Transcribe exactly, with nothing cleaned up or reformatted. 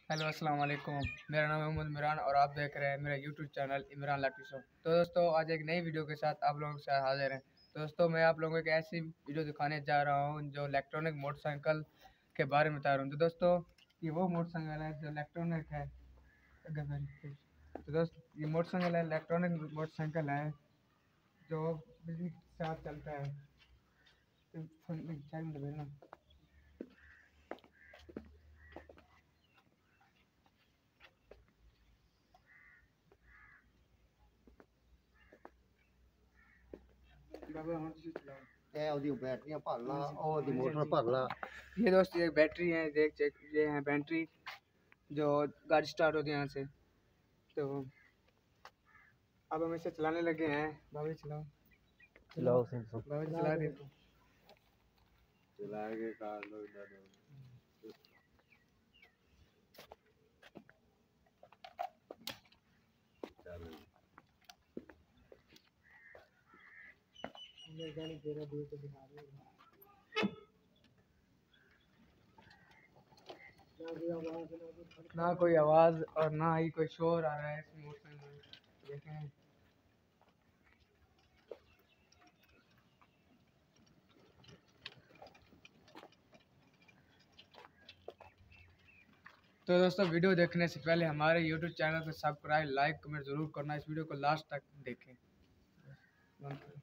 Hello अस्सलाम वालेकुम। मेरा नाम है मोहम्मद इमरान और आप देख रहे हैं मेरा यूट्यूब चैनल इमरान लाठी शो। तो दोस्तों आज एक नई वीडियो के साथ आप लोगों के साथ हाजिर हैं। तो दोस्तों मैं आप लोगों को एक ऐसी वीडियो दिखाने जा रहा हूं जो इलेक्ट्रॉनिक मोटरसाइकिल के बारे में बता रहा हूं। तो दोस्तों ये वो मोटरसाइकिल है जो इलेक्ट्रॉनिक है। तो दोस्तों ये मोटरसाइकिल है इलेक्ट्रॉनिक मोटरसाइकिल है जो बिजली के साथ चलता है। ਇਹ ਉਹਦੀ बैटरियां भर ला और ਉਹਦੀ मोटर भर ला। ये दोस्त ये बैटरी है, देख चेक ये है बैटरी जो गाड़ी स्टार्ट होती है यहाँ से। तो अब हम इसे चलाने लगे हैं। भाभी चलाओ चलाओ सिंह भाभी चला दे तो चलाएंगे कार लो इधर ना कोई आवाज और ना ही कोई शोर आ रहा है इस मोटरसाइकिल में। देखें तो दोस्तों वीडियो देखने से पहले हमारे यूट्यूब चैनल को सब्सक्राइब लाइक कमेंट जरूर करना। इस वीडियो को लास्ट तक देखें।